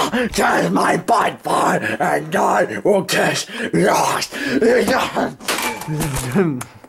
kiss my butt for, and I will kiss yours.